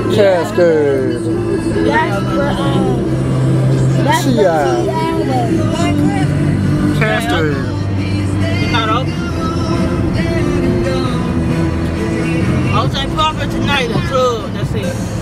Cascade. That's Sea. Cascade. You got up? I was like, Papa tonight, a club. That's it.